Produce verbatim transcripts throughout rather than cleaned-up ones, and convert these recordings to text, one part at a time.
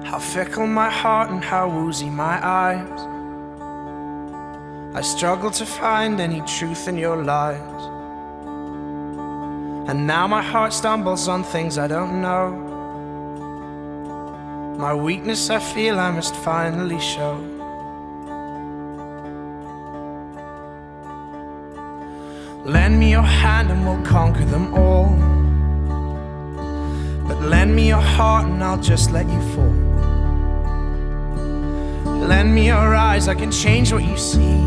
How fickle my heart and how woozy my eyes. I struggle to find any truth in your lies. And now my heart stumbles on things I don't know. My weakness I feel I must finally show. Lend me your hand and we'll conquer them all. But lend me your heart and I'll just let you fall. Lend me your eyes, I can change what you see.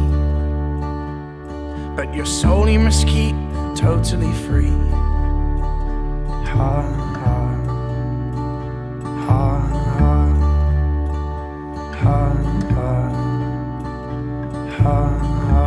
But your soul you must keep totally free. Ha, ha, ha, ha, ha, ha, ha.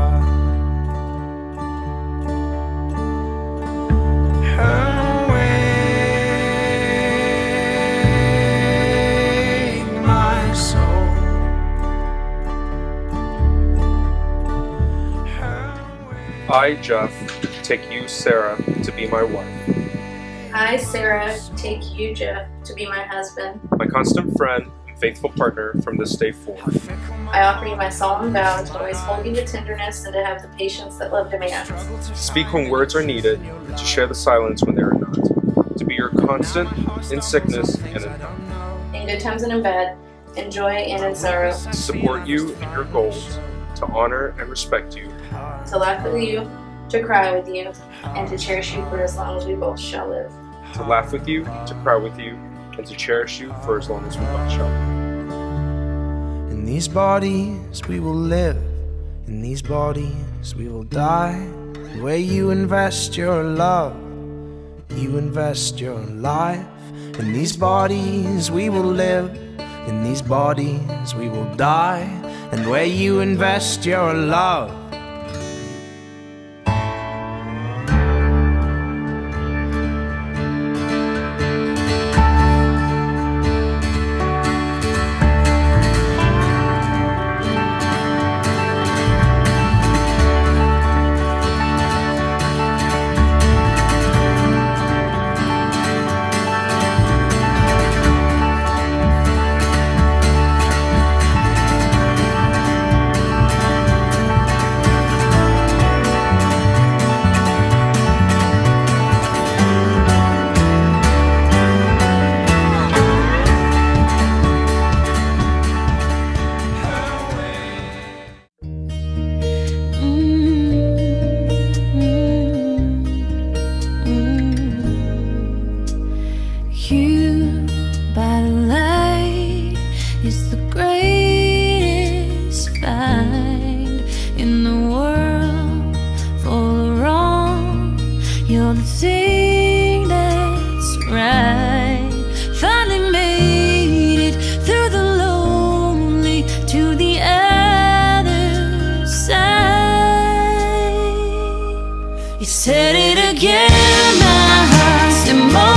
I, Jeff, take you, Sarah, to be my wife. I, Sarah, take you, Jeff, to be my husband. My constant friend and faithful partner from this day forward. I offer you my solemn vow to always hold you with tenderness and to have the patience that love demands. To speak when words are needed, and to share the silence when they are not. To be your constant in sickness and in health. In good times and in bad, in joy and in sorrow. To support you in your goals, to honor and respect you. To laugh with you, to cry with you, and to cherish you for as long as we both shall live. To laugh with you, to cry with you, and to cherish you for as long as we both shall live. In these bodies we will live, in these bodies we will die. Where you invest your love, you invest your life. In these bodies we will live, in these bodies we will die. And where you invest your love, you're the thing that's right. Finally made it through the lonely to the other side. You said it again, my heart's emotion.